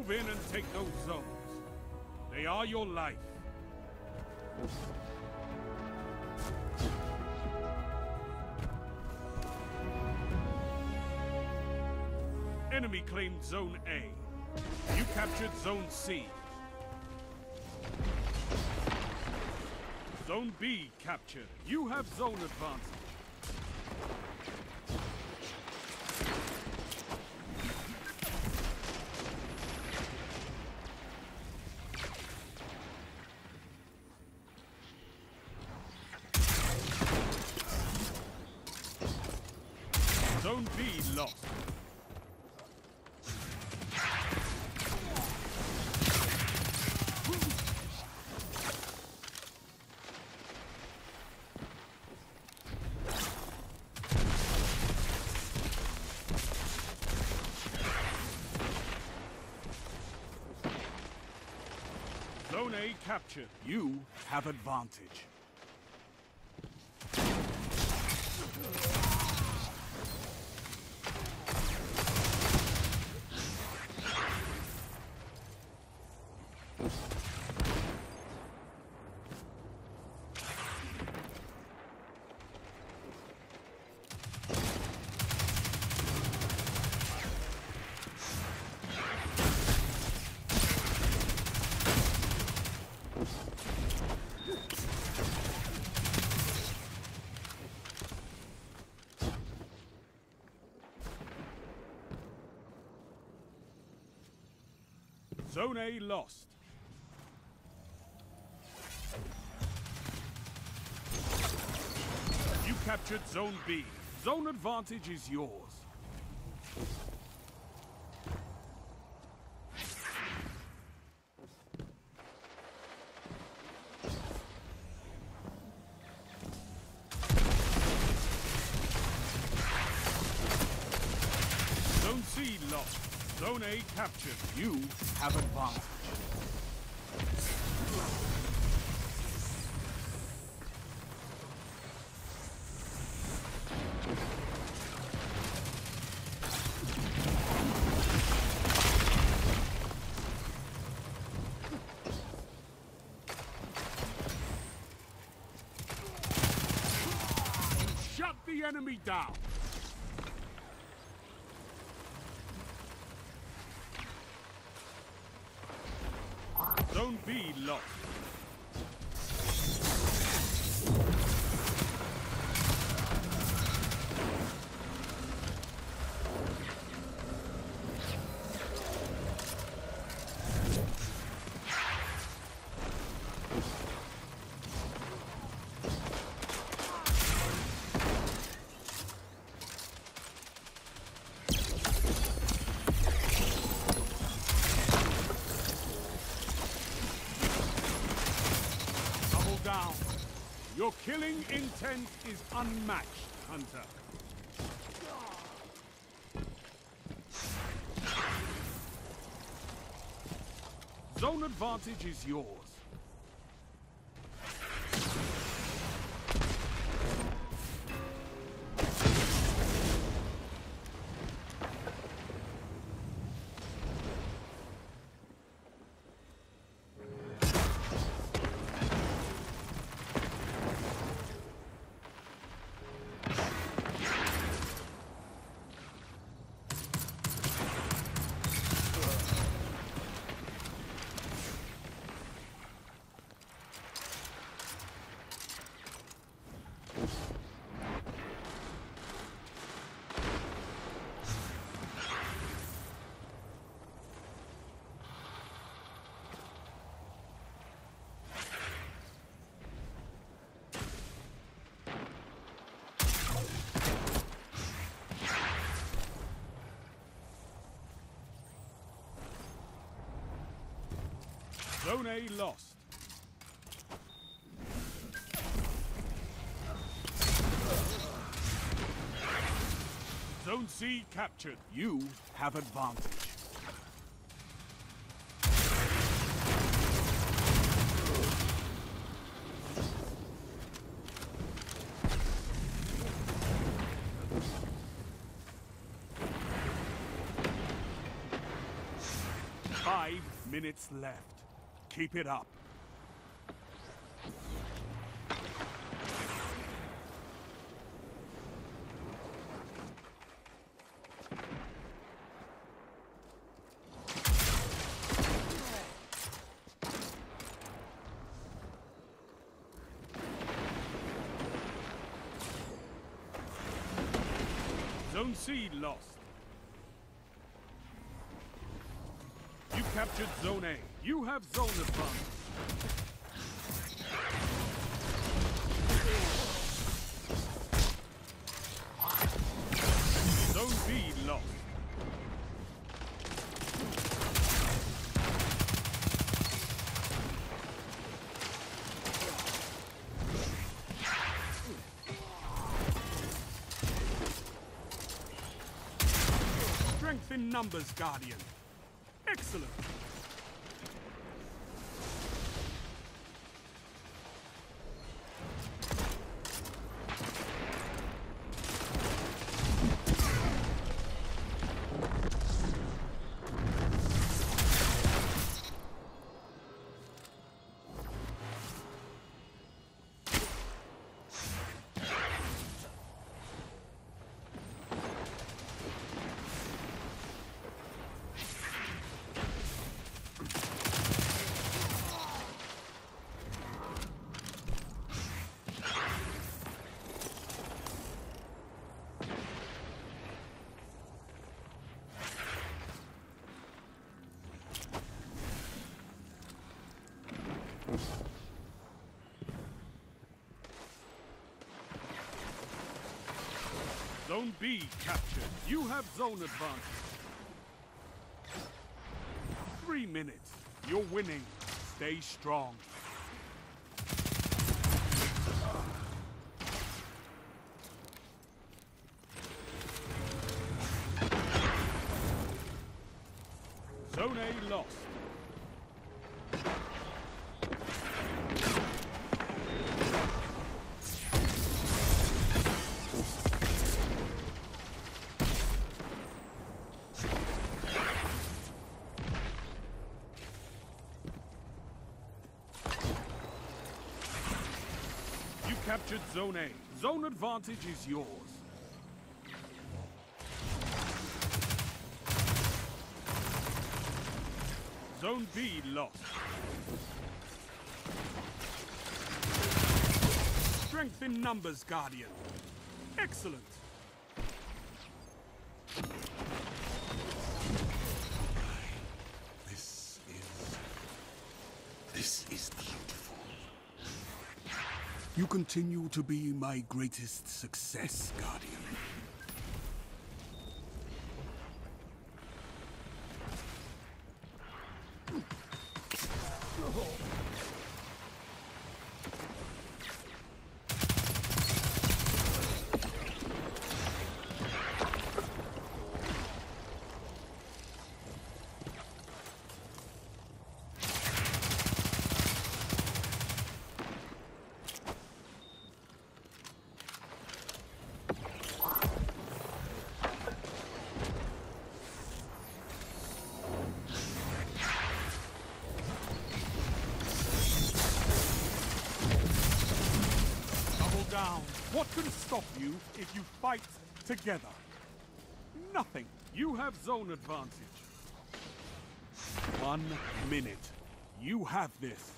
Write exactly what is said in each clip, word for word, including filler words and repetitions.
Move in and take those zones. They are your life. Enemy claimed Zone A. You captured Zone C. Zone B captured. You have zone advantage. Zone B lost. Zone A captured. You have advantage. Zone A lost. You captured Zone B. Zone advantage is yours. Zone C lost. Zone A captured. You have advantage. Shut the enemy down. Zone B lost. Down. Your killing intent is unmatched, Hunter. Zone advantage is yours. Zone A lost. Zone C captured. You have advantage. Five minutes left. Keep it up. Zone C lost. You captured Zone A. You have zone advantage. Zone B lost. Strength in numbers, Guardian. Excellent. Zone B captured. You have zone advantage. Three minutes. You're winning. Stay strong. Zone A lost. Captured Zone A. Zone advantage is yours. Zone B lost. Strength in numbers, Guardian. Excellent. This is... This is beautiful. You continue to be my greatest success, Guardian. Down. What can stop you if you fight together? Nothing. You have zone advantage. One minute. You have this.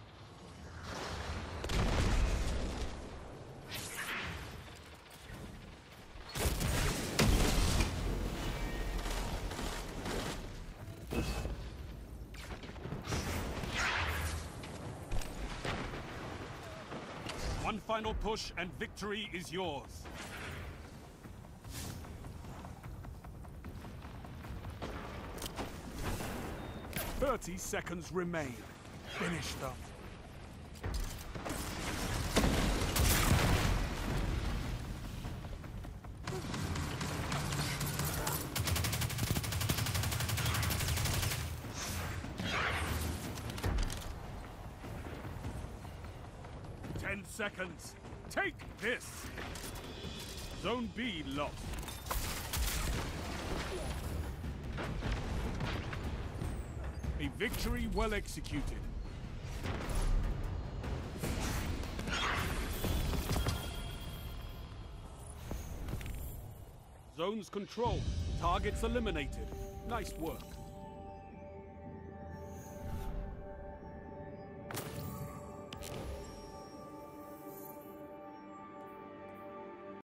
One final push and victory is yours. Thirty seconds remain. Finish them. Ten seconds. Take this. Zone B lost. A victory well executed. Zones controlled. Targets eliminated. Nice work.